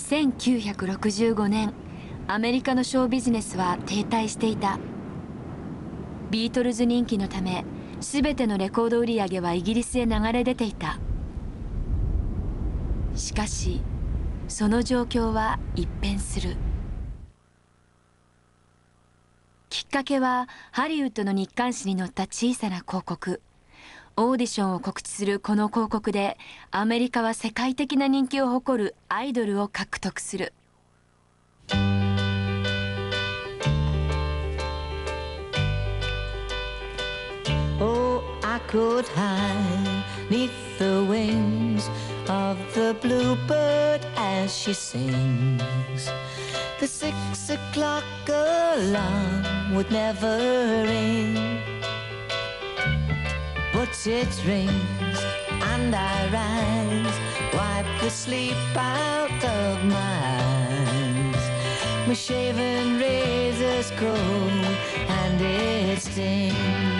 1965年、アメリカのショービジネスは停滞していた。ビートルズ人気のため、全てのレコード売り上げはイギリスへ流れ出ていた。しかし、その状況は一変する。きっかけはハリウッドの日刊紙に載った小さな広告。オーディションを告知するこの広告で、アメリカは世界的な人気を誇るアイドルを獲得する。 Oh, I could hide 'neath the wings of the bluebird as she sings. The 6 o'clock alarm would never ring, but it rings and I rise, wipe the sleep out of my eyes. My shaven razor's cold and it stings.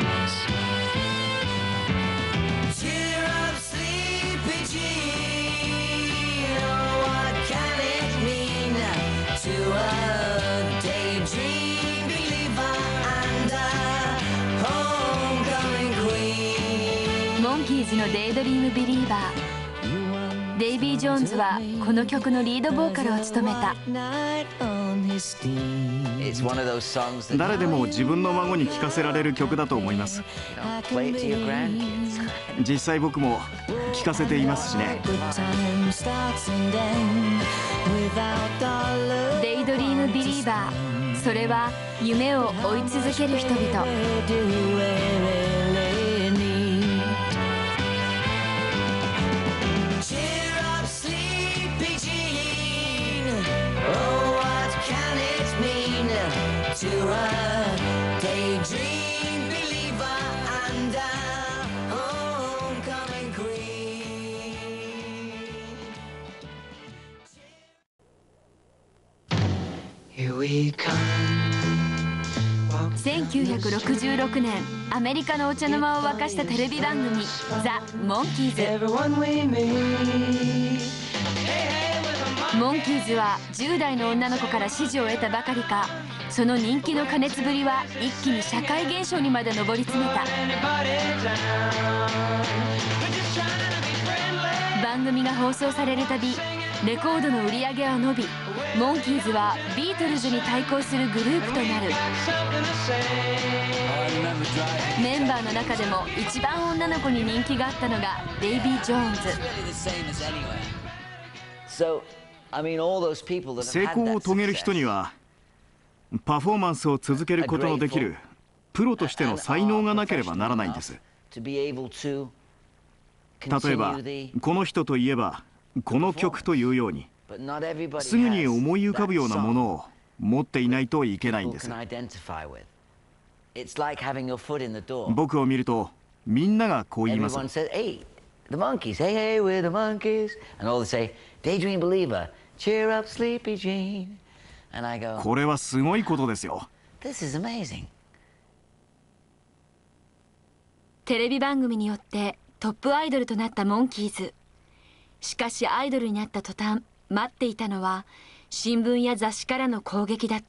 Cheer up, sleepy Jean. Oh, what can it mean to a daydream believer and a homecoming queen? モンキーズのデイドリームビリーバー。デイビー・ジョーンズはこの曲のリードボーカルを務めた。 誰でも自分の孫に聴かせられる曲だと思います。実際僕も聴かせていますしね。 デイドリームビリーバー、それは夢を追い続ける人々。 To a daydream believer and a homecoming queen. 1966年、アメリカのお茶の間を沸かしたテレビ番組「ザ・モンキーズ」。モンキーズは10代の女の子から支持を得たばかりか、その人気の過熱ぶりは一気に社会現象にまで上り詰めた。番組が放送されるたび、レコードの売り上げは伸び、モンキーズはビートルズに対抗するグループとなる。メンバーの中でも一番女の子に人気があったのがデイビー・ジョーンズ。 成功を遂げる人にはパフォーマンスを続けることのできるプロとしての才能がなければならないんです。例えばこの人といえばこの曲というように、すぐに思い浮かぶようなものを持っていないといけないんです。僕を見るとみんながこう言います。 The monkeys, hey, hey, we're the monkeys. And all they say, daydream believer, cheer up, sleepy Jean. And I go, これはすごいことですよ。 This is amazing. テレビ番組によってトップアイドルとなったモンキーズ。しかしアイドルになった途端、待っていたのは新聞や雑誌からの攻撃だった。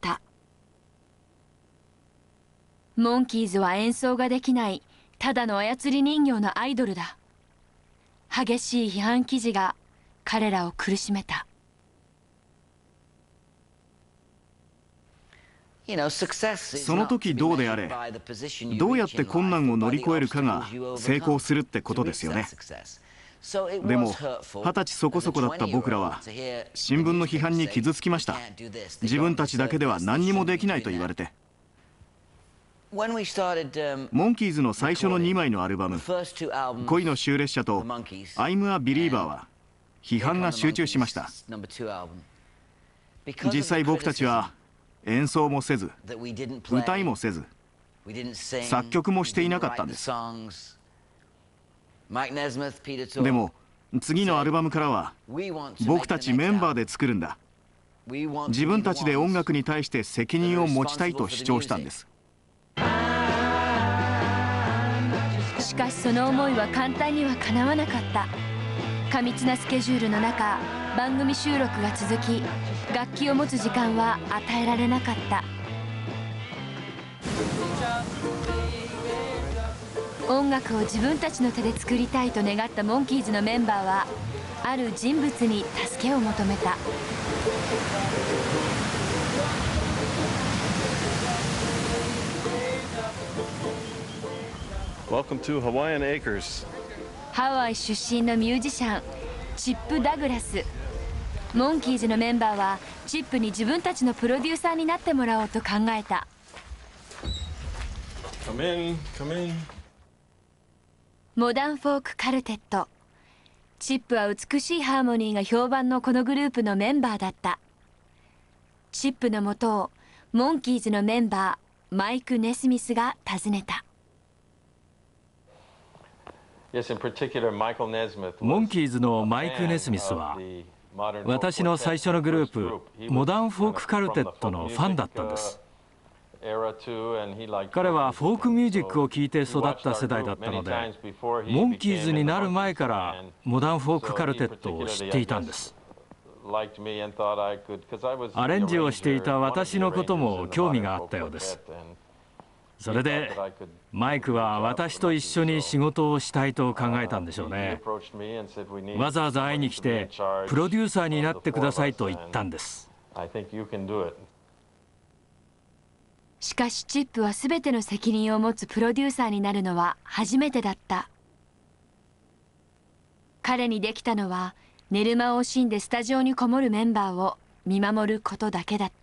モンキーズは演奏ができないただの操り人形のアイドルだ。激しい批判記事が彼らを苦しめた。 その時どうであれ、どうやって困難を乗り越えるかが成功するってことですよね。でも20歳そこそこだった僕らは新聞の批判に傷つきました。自分たちだけでは何にもできないと言われて。モンキーズの最初の2枚のアルバム「恋の終列車」と「I'm a Believer」は批判が集中しました。実際僕たちは演奏もせず歌いもせず作曲もしていなかったんです。でも次のアルバムからは僕たちメンバーで作るんだ、自分たちで音楽に対して責任を持ちたいと主張したんです。 しかしその思いは簡単には叶わなかった。過密なスケジュールの中、 番組収録が続き、楽器を持つ時間は与えられなかった。音楽を自分たちの手で作りたいと願ったモンキーズのメンバーは、ある人物に助けを求めた。 Welcome to Hawaiian Acres. ハワイ出身のミュージシャン、チップ・ダグラス。モンキーズのメンバーはチップに自分たちのプロデューサーになってもらおうと考えた。 Come in, come in. モダンフォークカルテット。チップは美しいハーモニーが評判のこのグループのメンバーだった。チップのもとをモンキーズのメンバーマイク・ネスミスが訪ねた。 モンキーズのマイク・ネスミスは私の最初のグループモダンフォークカルテットのファンだったんです。彼はフォークミュージックを聴いて育った世代だったので、モンキーズになる前からモダンフォークカルテットを知っていたんです。アレンジをしていた私のことも興味があったようです。それでマイクは私と一緒に仕事をしたいと考えたんでしょうね。わざわざ会いに来てプロデューサーになってくださいと言ったんです。 しかしチップは全ての責任を持つプロデューサーになるのは初めてだった。彼にできたのは寝る間を惜しんでスタジオにこもるメンバーを見守ることだけだった。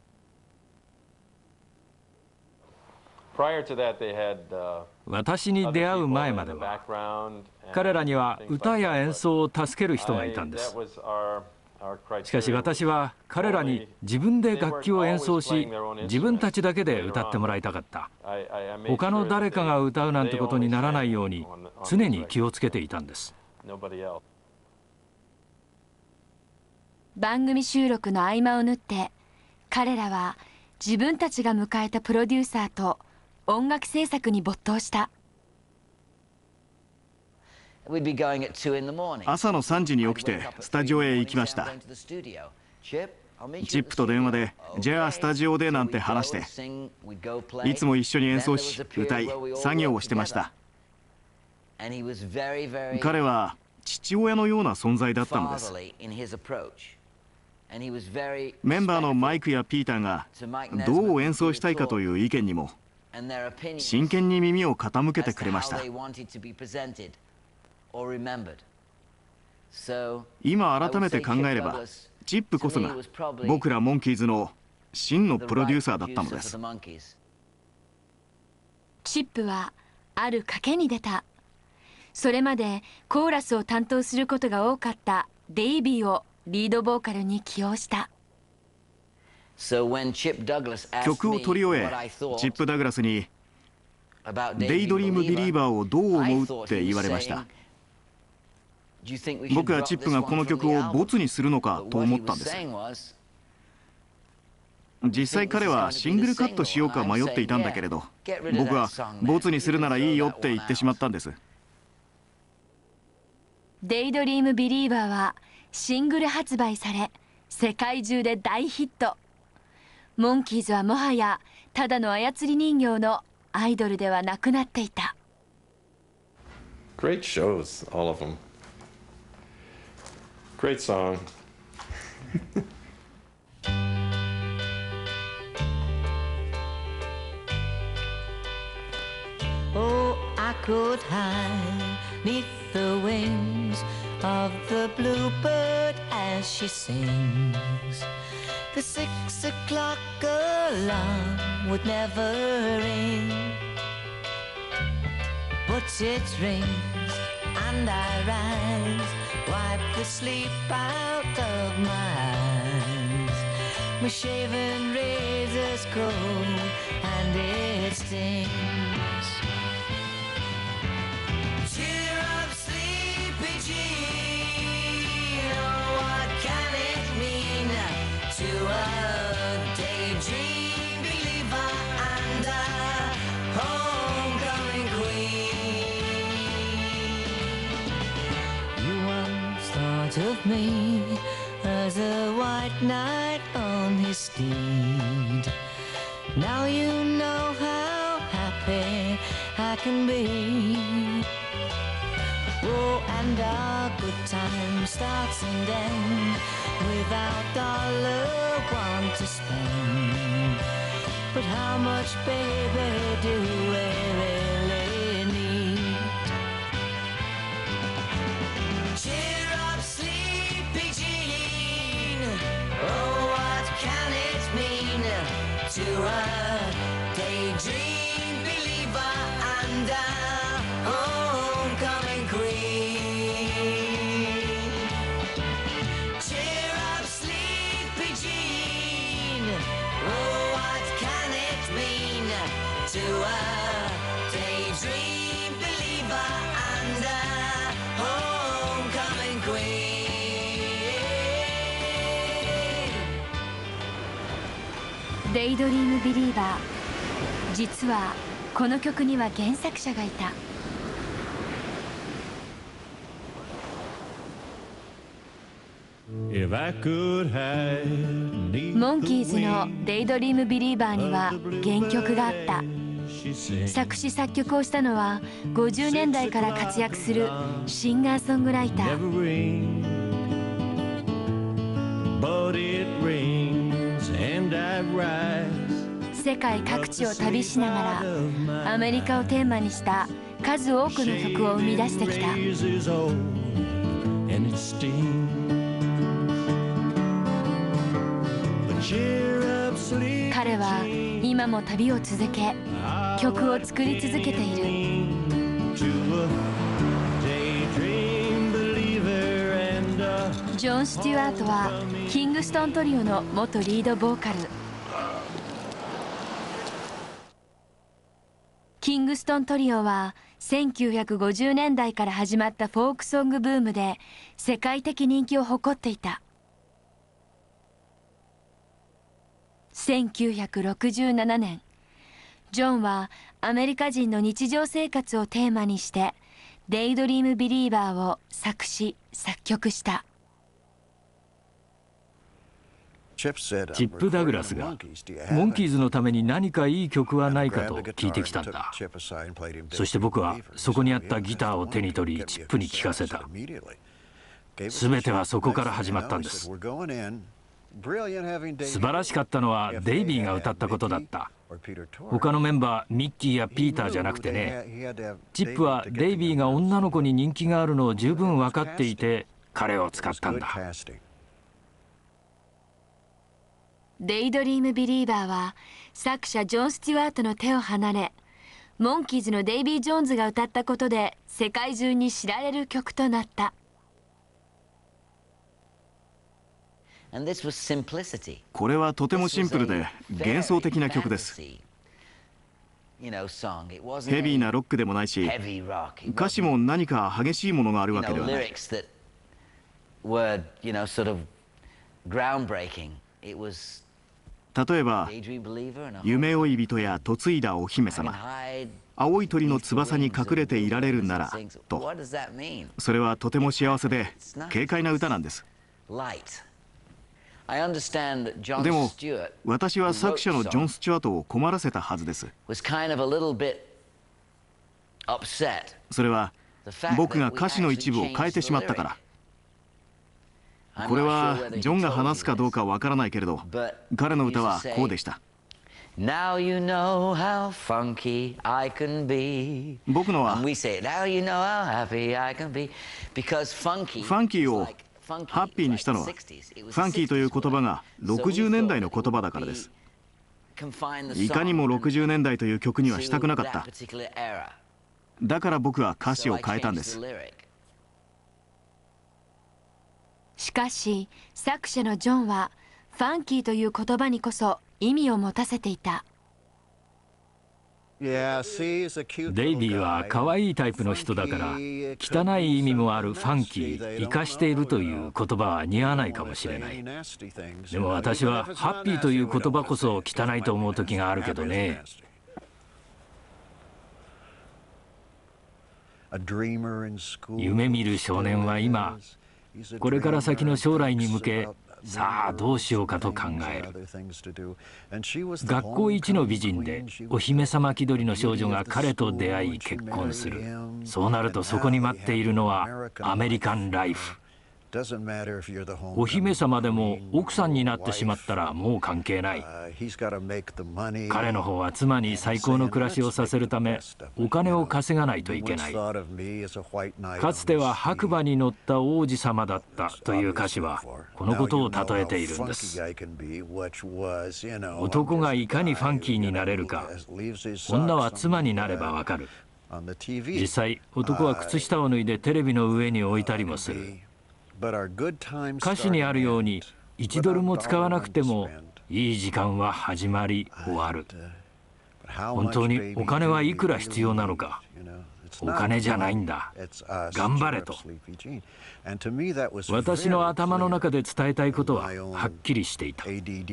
私に出会う前までは彼らには歌や演奏を助ける人がいたんです。しかし私は彼らに自分で楽器を演奏し自分たちだけで歌ってもらいたかった。他の誰かが歌うなんてことにならないように常に気をつけていたんです。 番組収録の合間を縫って彼らは自分たちが迎えたプロデューサーと音楽制作に没頭した。 朝の3時に起きてスタジオへ行きました。チップと電話で「じゃあスタジオで」なんて話していつも一緒に演奏し歌い作業をしてました。彼は父親のような存在だったのです。メンバーのマイクやピーターがどう演奏したいかという意見にも真剣に耳を傾けてくれました。今改めて考えればチップこそが僕らモンキーズの真のプロデューサーだったのです。 チップはある賭けに出た。それまでコーラスを担当することが多かったデイビーをリードボーカルに起用した。 曲を取り終えチップ・ダグラスに「デイドリーム・ビリーバーをどう思う?」って言われました。僕はチップがこの曲をボツにするのかと思ったんです。実際彼はシングルカットしようか迷っていたんだけれど、僕はボツにするならいいよって言ってしまったんです。 デイドリーム・ビリーバーはシングル発売され世界中で大ヒット。モンキーズはもはやただの操り人形のアイドルではなくなっていた。 Great shows, all of them. Great song. Oh, I could hide 'neath the wings of the bluebird as she sings. The 6 o'clock alarm would never ring, but it rings and I rise, wipe the sleep out of my eyes. My shaven razor's cold and it stings. Cheer up, sleepy Jean, oh, what can it mean to a daydream believer and a homecoming queen? You once thought of me night on his steed. Now you know how happy I can be. Oh, and our good time starts and ends without dollar one to spend. But how much, baby, do we really need? Cheer up, sleepy Jean. Oh, what can it mean to a daydream believer and a homecoming queen? Cheer up, sleepy Jean. Oh, what can it mean to a daydream believer and a homecoming queen? デイドリームビリーバー。実はこの曲には原作者がいた。モンキーズの「デイドリームビリーバー」には原曲があった。作詞作曲をしたのは50年代から活躍するシンガーソングライター。世界各地を旅しながらアメリカをテーマにした数多くの曲を生み出してきた。彼は今も旅を続け曲を作り続けている。ジョン・スチュワートはキングストントリオの元リードボーカル。キングストントリオは1950年代から始まったフォークソングブームで世界的人気を誇っていた。1967年、ジョンはアメリカ人の日常生活をテーマにして「デイドリームビリーバー」を作詞作曲した。 チップ・ダグラスがモンキーズのために何かいい曲はないかと聞いてきたんだ。そして僕はそこにあったギターを手に取りチップに聴かせた。全てはそこから始まったんです。素晴らしかったのはデイビーが歌ったことだった。他のメンバーミッキーやピーターじゃなくてね、チップはデイビーが女の子に人気があるのを十分分かっていて彼を使ったんだ。 デイドリームビリーバーは作者ジョン・スチュワートの手を離れ、モンキーズのデイビー・ジョーンズが歌ったことで世界中に知られる曲となった。 これはとてもシンプルで幻想的な曲です。ヘビーなロックでもないし、歌詞も何か激しいものがあるわけではない。例えば「夢追い人や嫁いだお姫様、青い鳥の翼に隠れていられるなら」と、それはとても幸せで軽快な歌なんです。でも私は作者のジョン・スチュワートを困らせたはずです。それは僕が歌詞の一部を変えてしまったから。これはジョンが話すかどうかわからないけれど、彼の歌はこうでした。僕のはファンキーをハッピーにしたのは、ファンキーという言葉が60年代の言葉だからです。いかにも60年代という曲にはしたくなかった。だから僕は歌詞を変えたんです。 しかし作者のジョンはファンキーという言葉にこそ意味を持たせていた。 デイビーは可愛いタイプの人だから、汚い意味もあるファンキー、生かしているという言葉は似合わないかもしれない。でも私はハッピーという言葉こそ汚いと思う時があるけどね。夢見る少年は今、これから先の将来に向けさあどうしようかと考える。学校一の美人でお姫様気取りの少女が彼と出会い結婚する。そうなるとそこに待っているのはアメリカンライフ。お姫様でも奥さんになってしまったらもう関係ない。彼の方は妻に最高の暮らしをさせるためお金を稼がないといけない。かつては白馬に乗った王子様だったという歌詞はこのことを例えているんです。男がいかにファンキーになれるか、女は妻になればわかる。実際男は靴下を脱いでテレビの上に置いたりもする。歌詞にあるように1ドルも使わなくてもいい時間は始まり終わる。本当にお金はいくら必要なのか。お金じゃないんだ。頑張れと。私の頭の中で伝えたいことははっきりしていた。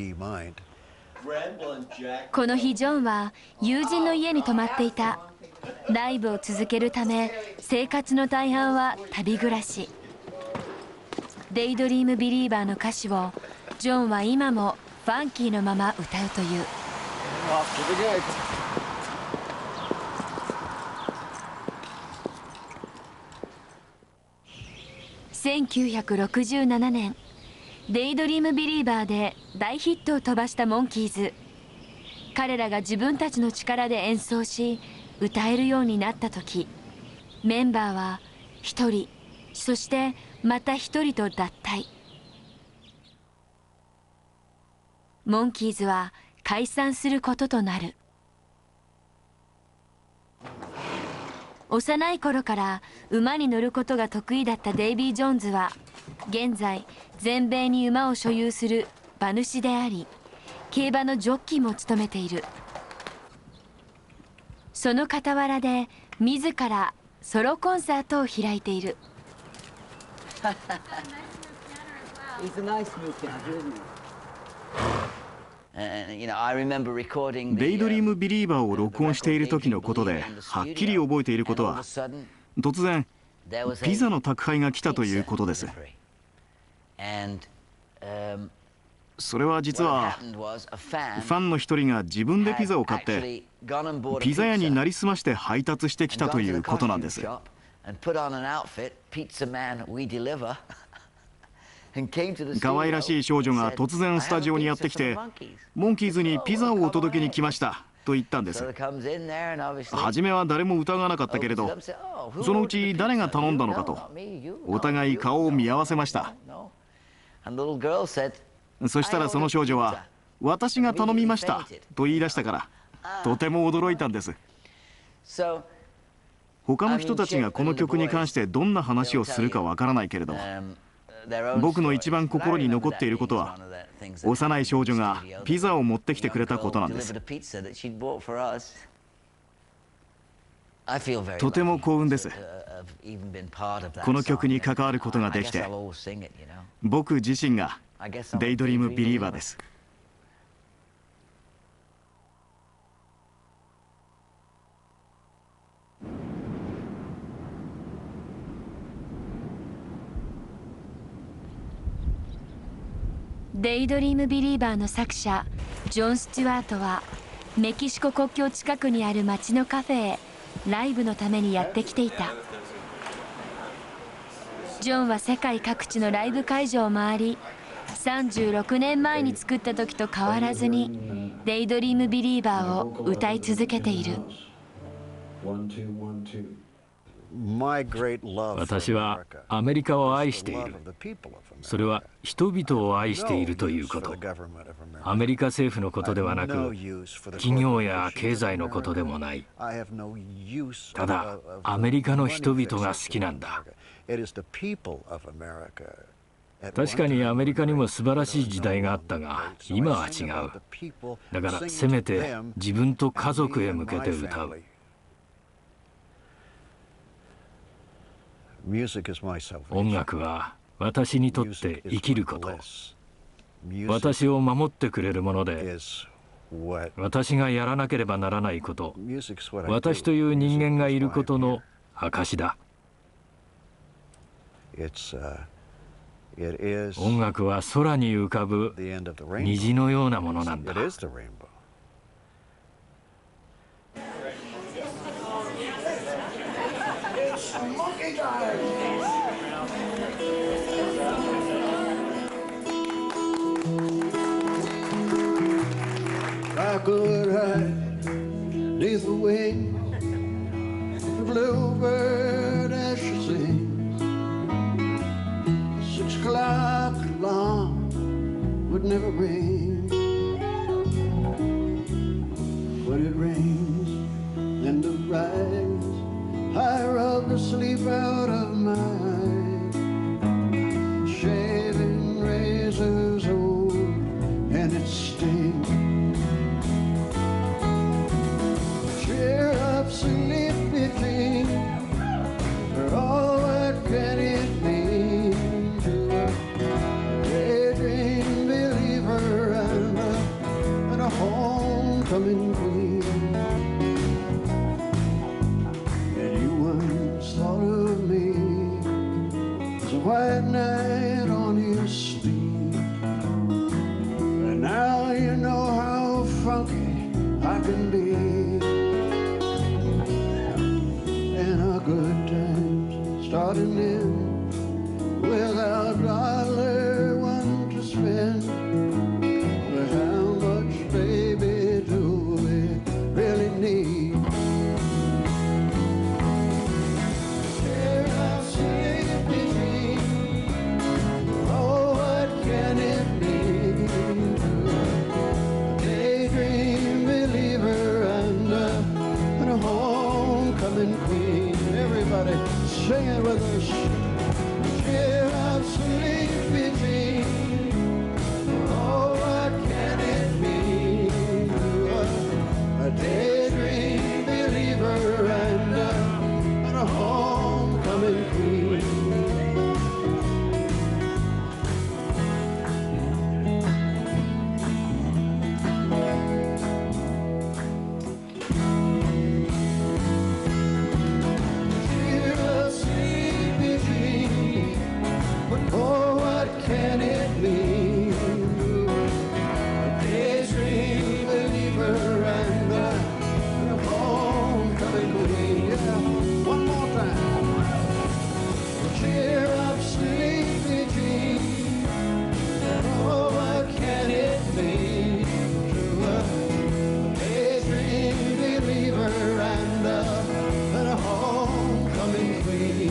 この日ジョンは友人の家に泊まっていた。ライブを続けるため生活の大半は旅暮らし。デイドリームビリーバーの歌詞をジョンは今もファンキーのまま歌うという。1967年デイドリームビリーバーで大ヒットを飛ばしたモンキーズ。彼らが自分たちの力で演奏し歌えるようになった時、メンバーは一人そしてまた一人と脱退。モンキーズは解散することとなる。幼い頃から馬に乗ることが得意だったデイビー・ジョーンズは現在全米に馬を所有する馬主であり競馬のジョッキーも務めている。その傍らで自らソロコンサートを開いている。 デイドリームビリーバーを録音している時のことではっきり覚えていることは、突然ピザの宅配が来たということです。それは実はファンの一人が自分でピザを買ってピザ屋になりすまして配達してきたということなんです。可愛らしい少女が突然スタジオにやってきて、モンキーズにピザをお届けに来ましたと言ったんです。初めは誰も疑わなかったけれど、そのうち誰が頼んだのかとお互い顔を見合わせました。そしたらその少女は私が頼みましたと言い出したからとても驚いたんです。他の人たちがこの曲に関してどんな話をするかわからないけれど、僕の一番心に残っていることは幼い少女がピザを持ってきてくれたことなんです。とても幸運です。この曲に関わることができて、僕自身がデイドリームビリーバーです。 デイドリームビリーバーの作者ジョン・スチュワートはメキシコ国境近くにある町のカフェへライブのためにやってきていた。ジョンは世界各地のライブ会場を回り、36年前に作った時と変わらずにデイドリームビリーバーを歌い続けている。 私はアメリカを愛している。それは人々を愛しているということ。アメリカ政府のことではなく、企業や経済のことでもない。ただアメリカの人々が好きなんだ。確かにアメリカにも素晴らしい時代があったが、今は違う。だからせめて自分と家族へ向けて歌う。音楽は私にとって生きること。私を守ってくれるもので、私がやらなければならないこと、私という人間がいることの証だ。 音楽は空に浮かぶ虹のようなものなんだ。 I could hide neath the wing of the bluebird as she sings. 6 o'clock alarm would never ring. When it rings, then to rise, I rub the sleep out of my eyes. Shaving razors old and it stings. Sleepy dream, for all what can it mean to a daydream believer and a homecoming queen? And you once thought of me as a white knight on your sleeve, but now you know how funky I can be. Good times starting in without $1 to spend. But how much, baby, do we really need? Here I sleepy dream. Oh, what can it mean to a daydream believer and a homecoming queen? Everybody sing it with us. Cheer up, sleepy dream. Oh, what can it mean to a daydream believer and a homecoming queen? Oh, what can it mean to a daydream believer and a homecoming queen? Yeah, one more time. Cheer up, sleepy dream. Oh, what can it mean to a daydream believer and a homecoming queen?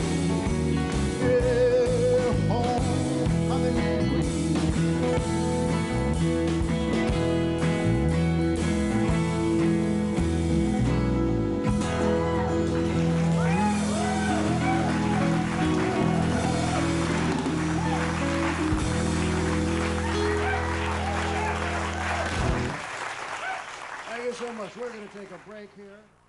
Thank you so much. We're going to take a break here.